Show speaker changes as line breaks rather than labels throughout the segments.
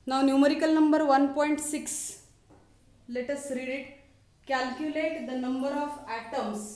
Now numerical number 1.6. Let us read it. Calculate the number of atoms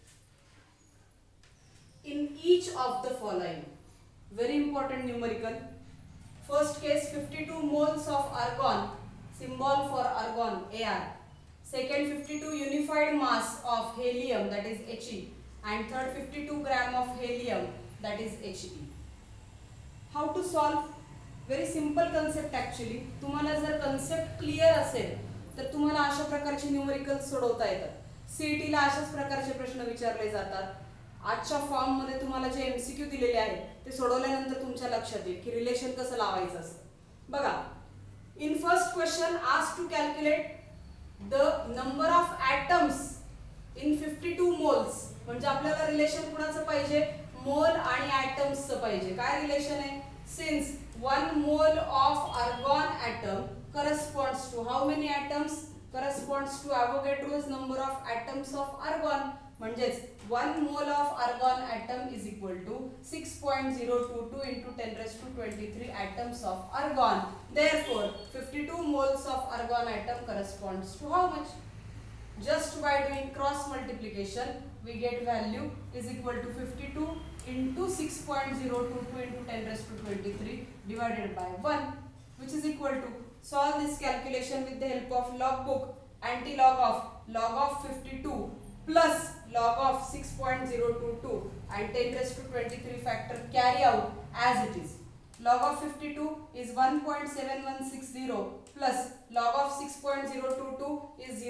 in each of the following. Very important numerical. First case 52 moles of argon, symbol for argon Ar. Second 52 unified mass of helium, that is He. And third 52 gram of helium, that is He. How to solve? Very simple concept actually. तुम्हाला जर concept clear असेल तर तुम्हाला अशा प्रकारचे numericals सोडवता येतात. CET ला अशाच प्रकारचे प्रश्न विचारले जातात. आजच्या फॉर्म मध्ये तुम्हाला जे एमसीक्यू दिलेले आहेत ते सोडवल्यानंतर तुमच्या लक्षात येईल की रिलेशन कसं लावायचं असतं. बघा, in first question asked to calculate the number of atoms in 52 moles. म्हणजे आपल्याला रिलेशन कुणाचं पाहिजे? मोल आणि ॲटम्सचं पाहिजे. काय रिलेशन आहे? Since 1 mole of argon atom corresponds to how many atoms? Corresponds to Avogadro's number of atoms of argon. म्हणजेच 1 mole of argon atom is equal to 6.022 into 10 raised to 23 atoms of argon. Therefore, 52 moles of argon atom corresponds to how much? Just by doing cross multiplication, we get value is equal to 52 into 6.022 into 10 raised to 23 divided by 1, which is equal to, solve this calculation with the help of log book. Anti-log of 52 plus log of 6.022 and 10 raised to 23 factor carry out as it is. Log of 52 is 1.7160 plus log of 6.022 is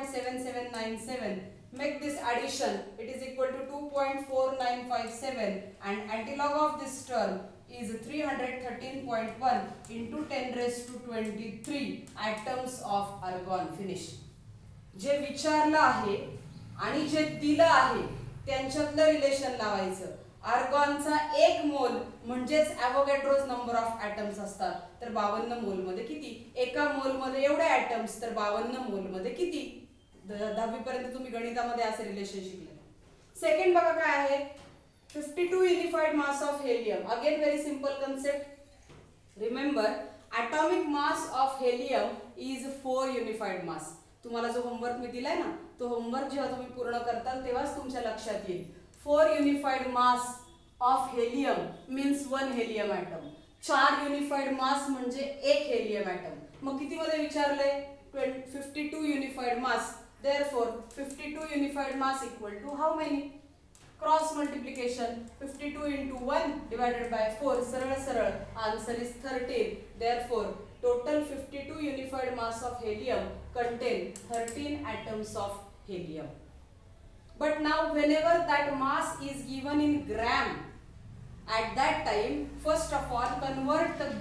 0.7797. Make this addition, it is equal to 2.4957 and antilog of this term is 313.1 into 10 raised to 23 atoms of argon. Finish. जे विचारलं आहे आणि जे दिलं आहे त्यांच्यातलं relation लावायचं. आर्गॉनचा 1 मोल म्हणजेच ॲव्होगॅड्रोज नंबर ऑफ ॲटम्स असतात. तर 52 मोल मध्ये किती? एका मोल मध्ये एवढे ॲटम्स, तर 52 मोल मध्ये किती? 10वी पर्यंत तुम्ही गणितामध्ये असे रिलेशन शिकले. सेकंड बघा काय आहे? 52 unified mass of helium. Again very simple concept. Remember, atomic mass of helium is 4 unified mass. तुम्हाला जो होमवर्क मी दिलाय ना, तो होमवर्क जेव्हा तुम्ही पूर्ण करताल तेव्हाच तुमच्या लक्षात येईल. 4 unified mass of helium means 1 helium atom. 4 unified mass म्हणजे 1 helium atom. मग किती मध्ये विचारले? 52 unified mass. Therefore 52 unified mass equal to how many? Cross multiplication. 52 into 1 divided by 4. सरळ answer is 13. Therefore total 52 unified mass of helium contain 13 atoms of helium. But now whenever that mass is given in gram, at that time first of all convert the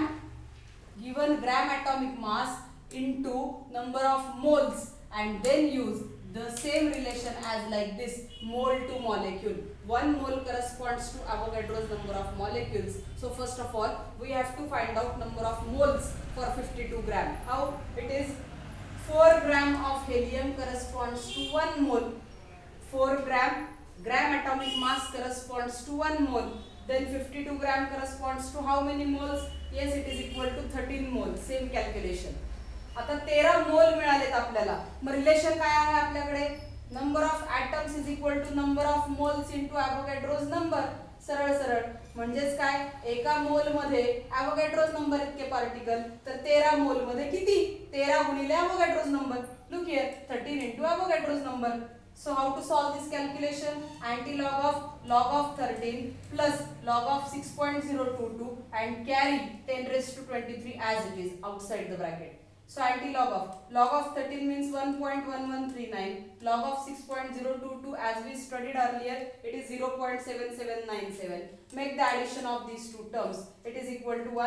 given gram atomic mass into number of moles and then use the same relation as like this, mole to molecule. 1 mole corresponds to Avogadro's number of molecules. So first of all we have to find out number of moles for 52 gram. How? It is 4 gram of helium corresponds to 1 mole. 4 gram atomic mass corresponds to 1 mole. Then 52 gram corresponds to how many moles? Yes, it is equal to 13 moles. Same calculation. आता 13 मोल मिळालेत आपल्याला. मग relation काय आहे आपल्याकडे? Number of atoms is equal to number of moles into Avogadro's number. सरळ म्हणजेच काय? एका मोल मध्ये ॲव्होगॅड्रोज नंबर इतके पार्टिकल, तर 13 मोल मध्ये किती? 13 गुणिले Avogadro's number. Look here, 13 into Avogadro's number. So how to solve this calculation? Anti-log of log of 13 plus log of 6.022 and carry 10 raised to 23 as it is outside the bracket. So log of 13 means 1.1139. Log of 6.022 as we studied earlier, it is 0.7797. Make the addition of these two terms. It is equal to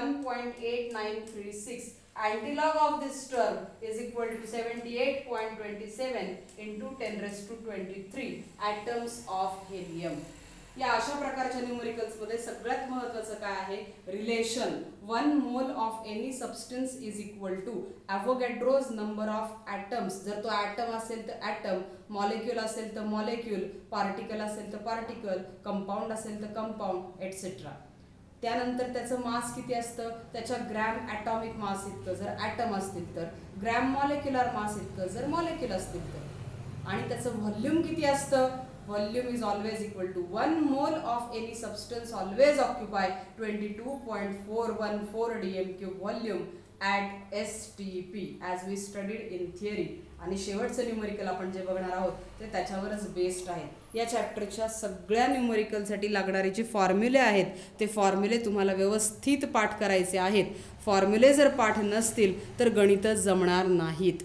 1.8936. Antilog of this term is equal to 78.27 into 10 raised to 23 atoms of helium. या अशा प्रकारच्या numericals मध्ये सगळ्यात महत्त्वाचं काय आहे? Relation. 1 mole of any substance is equal to Avogadro's number of atoms. जर तो ॲटम असेल तर ॲटम, मॉलिक्यूल असेल तर मॉलिक्यूल, पार्टिकल असेल तर पार्टिकल, कंपाऊंड असेल तर कंपाऊंड, एटसेट्रा. त्यानंतर त्याचं मास किती असतं, त्याच्या ग्रॅम ॲटॉमिक मास इतकं जर ॲटम असतील तर, ग्रॅम मॉलिक्युलर मास इतकं जर मॉलिक्यूल असतील तर, आणि त्याचं व्हॉल्यूम किती असतं, volume is always equal to 1 mole of any substance always occupy 22.414 dm³ volume at STP as we studied in theory. आणि शेवटचं न्यूमरिकल आपण जे बघणार आहोत ते त्याच्यावरच बेस्ड आहे. या चॅप्टरच्या सगळ्या न्यूमरिकलसाठी लागणारे जे फॉर्म्युले आहेत ते फॉर्म्युले तुम्हाला व्यवस्थित पाठ करायचे आहेत. फॉर्म्युले जर पाठ नसतील तर गणित जमणार नाहीत.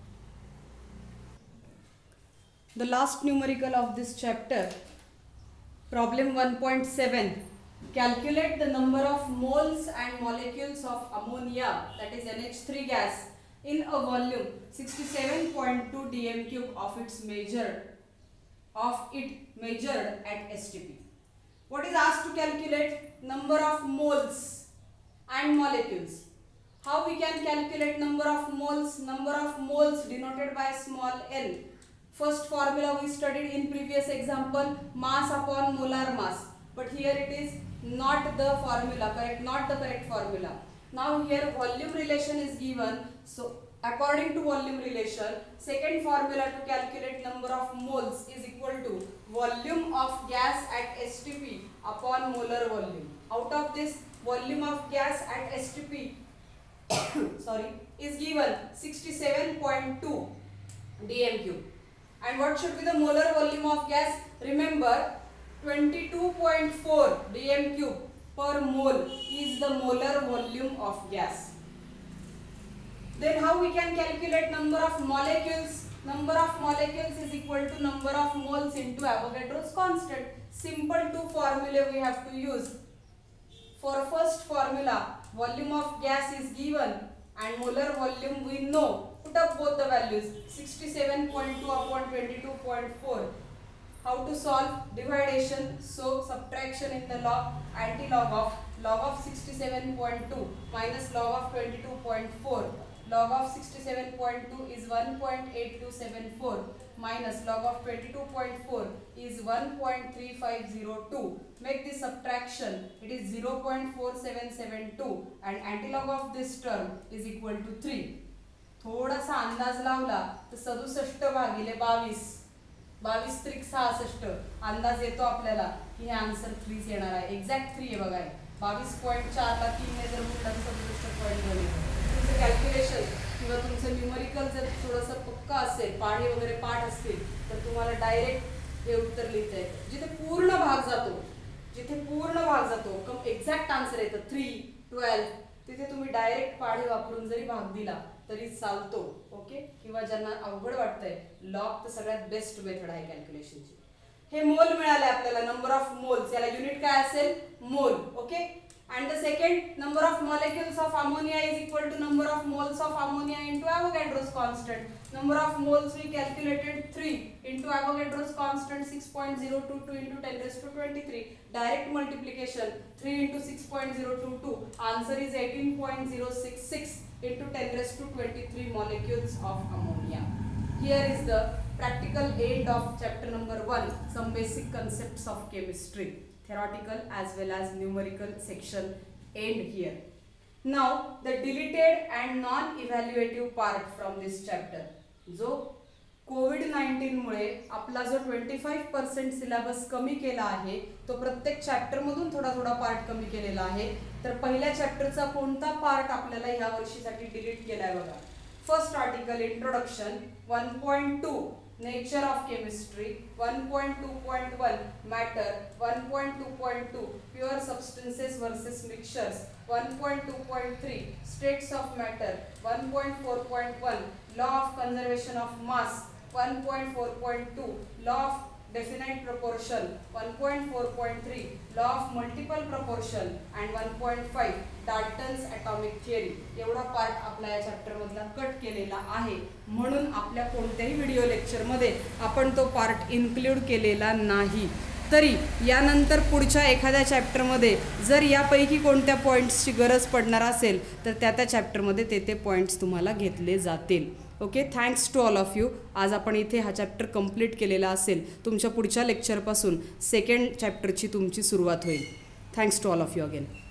The last numerical of this chapter, problem 1.7. Calculate the number of moles and molecules of ammonia, that is NH3 gas, in a volume 67.2 dm³ of it measured at STP. What is asked to calculate? Number of moles and molecules. How we can calculate number of moles? Number of moles denoted by small n. First formula we studied in previous example, mass upon molar mass, but here it is not the formula, not the correct formula. Now here volume relation is given, so according to volume relation, second formula to calculate number of moles is equal to volume of gas at STP upon molar volume. Out of this, volume of gas at STP is given 67.2 dm³. And what should be the molar volume of gas? Remember, 22.4 dm³ per mole is the molar volume of gas. Then how we can calculate number of molecules? Number of molecules is equal to number of moles into Avogadro's constant. Simple two formula we have to use. For first formula, volume of gas is given and molar volume we know. Put up both the values, 67.2 upon 22.4. How to solve? Dividation. So subtraction in the log, anti-log of 67.2 minus log of 22.4. Log of 67.2 is 1.8274 minus log of 22.4 is 1.3502. Make this subtraction, it is 0.4772 and antilog of this term is equal to 3. थोडासा अंदाज लावला तर 67 भागिले 22, 22 त्रिक 66 अंदाज येतो आपल्याला की हे आन्सर 3 येणार आहे. एक्झॅक्ट 3 आहे बघा. 22.4 ला 3 ने जर म्हटलं तर 67.1 येतं. तुमचं कॅल्क्युलेशन किंवा तुमचं न्यूमरिकल जर थोडंसं पक्का असेल, पाढे वगैरे पाठ असतील तर तुम्हाला डायरेक्ट हे उत्तर लिहिता येतं. जिथे पूर्ण भाग जातो एक्झॅक्ट आन्सर येतं 3, 12, तिथे तुम्ही डायरेक्ट पाढे वापरून जरी भाग दिला तरी चालतो. ओके. किंवा ज्यांना अवघड वाटतंय लॉग तर सगळ्यात बेस्ट मेथड आहे कॅल्क्युलेशनची. हे मोल मिळाले आपल्याला, नंबर ऑफ मोल्स, याला युनिट काय असेल, mole. Okay. And the second, number of molecules of ammonia is equal to number of moles of ammonia into Avogadro's constant. Number of moles we calculated 3 into Avogadro's constant 6.022 into 10 raised to 23. Direct multiplication 3 into 6.022. Answer is 18.066 into 10 raised to 23 molecules of ammonia. Here is the practical end of chapter number 1. Some basic concepts of chemistry. Theoretical as well as numerical section end here. Now the deleted and non-evaluative part from this chapter. जो कोविड-19 मुळे आपला जो 25% syllabus कमी केला आहे तो प्रत्येक chapter मधून थोडा थोडा पार्ट कमी केलेला आहे. तर पहिल्या चॅप्टरचा कोणता पार्ट आपल्याला या वर्षीसाठी डिलीट केलाय बघा. First article introduction 1.2 nature of chemistry, 1.2.1 matter, 1.2.2 pure substances versus mixtures, 1.2.3 states of matter, 1.4.1 law of conservation of mass, 1.4.2 law of definite proportion, 1.4.3 law of multiple proportion and 1.5 Dalton's atomic theory. एवढा part आपल्या या chapter मधला cut केलेला आहे म्हणून आपल्या कोणत्याही video lecture मध्ये आपण तो पार्ट इन्क्लूड केलेला नाही. तरी यानंतर पुढच्या एखाद्या चॅप्टर मध्ये जर यापैकी कोणत्या पॉइंट्सची गरज पडणार असेल तर त्या चॅप्टर मध्ये ते पॉइंट्स तुम्हाला घेतले जातील. Okay. Thanks to all of you. आज आपण इथे हा चॅप्टर कंप्लीट केलेला असेल. तुमच्या पुढच्या लेक्चरपासून सेकंड चॅप्टरची तुमची सुरुवात होईल. Thanks to all of you again.